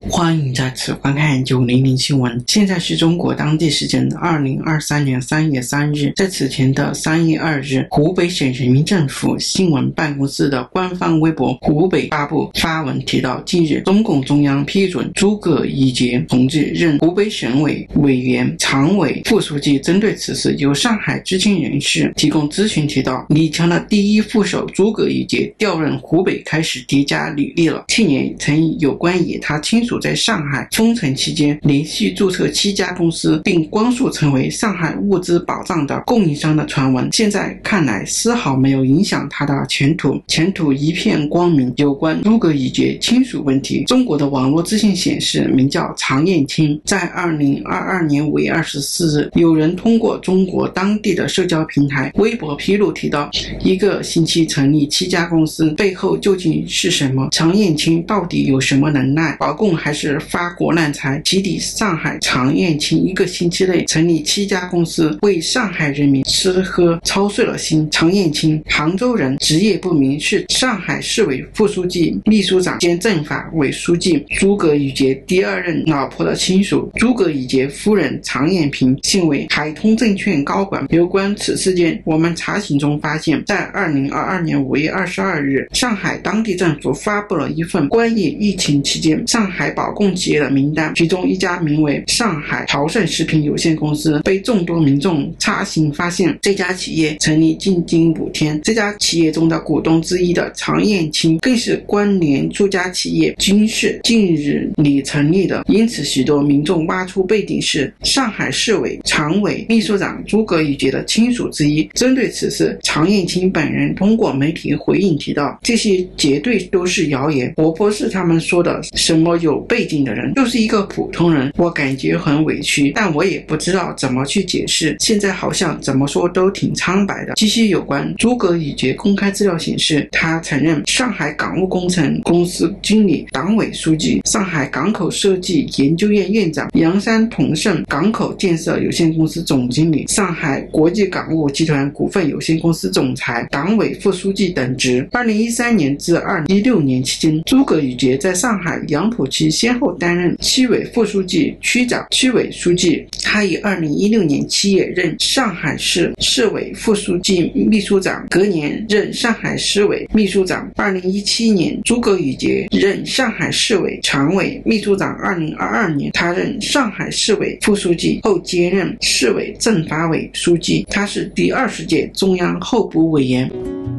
欢迎再次观看900新闻。现在是中国当地时间2023年3月3日。在此前的3月2日，湖北省人民政府新闻办公室的官方微博湖北发布发文提到，近日中共中央批准诸葛宇杰同志任湖北省委委员、常委、副书记。针对此事，有上海知情人士提供咨询提到，李强的第一副手诸葛宇杰调任湖北开始叠加履历了。去年曾有关以他亲属在上海封城期间连续注册7家公司，并光速成为上海物资保障的供应商的传闻，现在看来丝毫没有影响他的前途一片光明。有关诸葛宇杰亲属问题，中国的网络资讯显示，名叫常艳青，在2022年5月24日，有人通过中国当地的社交平台微博披露提到，一个星期成立7家公司，背后究竟是什么？常艳青到底有什么能耐？保供还是发国难财？起底上海常艳青一个星期内成立7家公司，为上海人民吃喝操碎了心。常艳青，杭州人，职业不明，是上海市委副书记、秘书长兼政法委书记诸葛宇杰第2任老婆的亲属。诸葛宇杰夫人常艳萍现为海通证券高管。有关此事件，我们查询中发现，在2022年5月22日，上海当地政府发布了一份关于疫情期间上海保供企业的名单，其中一家名为上海豪盛食品有限公司被众多民众查询发现，这家企业成立仅仅5天。这家企业中的股东之一的常艳青更是关联诸家企业均是近日里成立的，因此许多民众挖出背景是上海市委常委、秘书长诸葛宇杰的亲属之一。针对此事，常艳青本人通过媒体回应提到，这些绝对都是谣言，我不是他们说的什么有背景的人，就是一个普通人，我感觉很委屈，但我也不知道怎么去解释，现在好像怎么说都挺苍白的。继续有关诸葛宇杰公开资料显示，他曾任上海港务工程公司经理、党委书记、上海港口设计研究院院长、洋山同盛港口建设有限公司总经理、上海国际港务集团股份有限公司总裁、党委副书记等职。2013年至2016年期间，诸葛宇杰在上海杨浦区先后担任区委副书记、区长、区委书记。他于2016年7月任上海市市委副书记、秘书长，隔年任上海市委秘书长。2017年，诸葛宇杰任上海市委常委、秘书长。2022年，他任上海市委副书记，后接任市委政法委书记。他是第20届中央候补委员。